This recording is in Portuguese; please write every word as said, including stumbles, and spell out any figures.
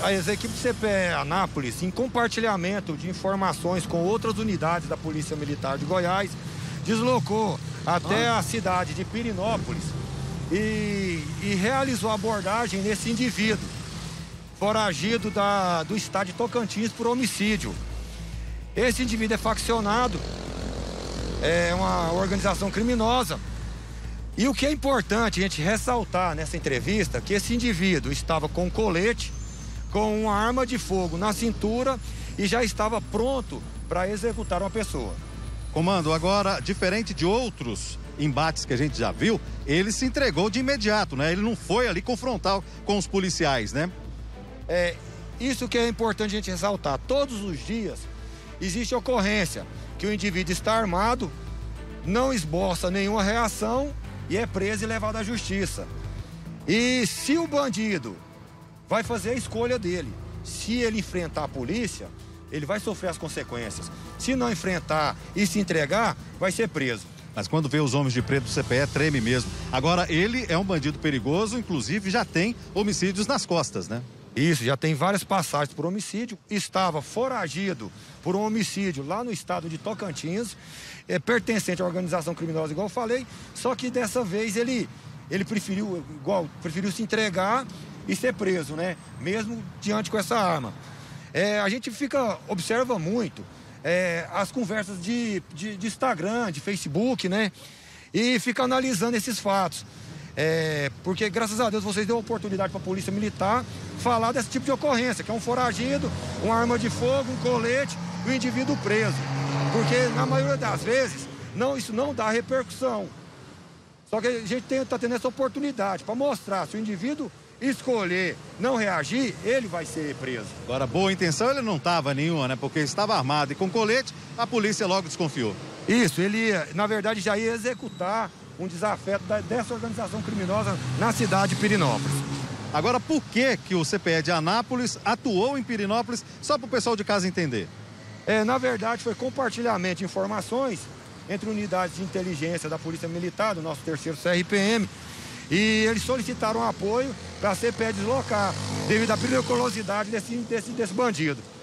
as equipes do C P E Anápolis, em compartilhamento de informações com outras unidades da Polícia Militar de Goiás, deslocou até ah. a cidade de Pirenópolis e, e realizou a abordagem nesse indivíduo, foragido da, do estado de Tocantins por homicídio. Esse indivíduo é faccionado, é uma organização criminosa. E o que é importante a gente ressaltar nessa entrevista, que esse indivíduo estava com colete, com uma arma de fogo na cintura e já estava pronto para executar uma pessoa. Comando, agora, diferente de outros embates que a gente já viu, ele se entregou de imediato, né? Ele não foi ali confrontar com os policiais, né? É, isso que é importante a gente ressaltar. Todos os dias existe ocorrência que o indivíduo está armado, não esboça nenhuma reação e é preso e levado à justiça. E se o bandido vai fazer a escolha dele, se ele enfrentar a polícia, ele vai sofrer as consequências. Se não enfrentar e se entregar, vai ser preso. Mas quando vê os homens de preto do C P E, treme mesmo. Agora, ele é um bandido perigoso, inclusive já tem homicídios nas costas, né? Isso, já tem várias passagens por homicídio. Estava foragido por um homicídio lá no estado de Tocantins, é, pertencente à organização criminosa, igual eu falei, só que dessa vez ele, ele preferiu, igual, preferiu se entregar e ser preso, né? Mesmo diante com essa arma. É, a gente fica, observa muito é, as conversas de, de, de Instagram, de Facebook, né? E fica analisando esses fatos. É, porque, graças a Deus, vocês deu oportunidade para a Polícia Militar falar desse tipo de ocorrência, que é um foragido, uma arma de fogo, um colete e um indivíduo preso. Porque, na maioria das vezes, não, isso não dá repercussão. Só que a gente está tendo essa oportunidade para mostrar, se o indivíduo escolher não reagir, ele vai ser preso. Agora, boa intenção ele não estava nenhuma, né? Porque estava armado e com colete, a polícia logo desconfiou. Isso, ele, ia, na verdade, já ia executar um desafeto da, dessa organização criminosa na cidade de Pirenópolis. Agora, por que que o C P E de Anápolis atuou em Pirenópolis, só para o pessoal de casa entender? É, na verdade, foi compartilhamento de informações entre unidades de inteligência da Polícia Militar, do nosso terceiro C R P M, e eles solicitaram apoio para a C P E deslocar, devido à periculosidade desse, desse, desse bandido.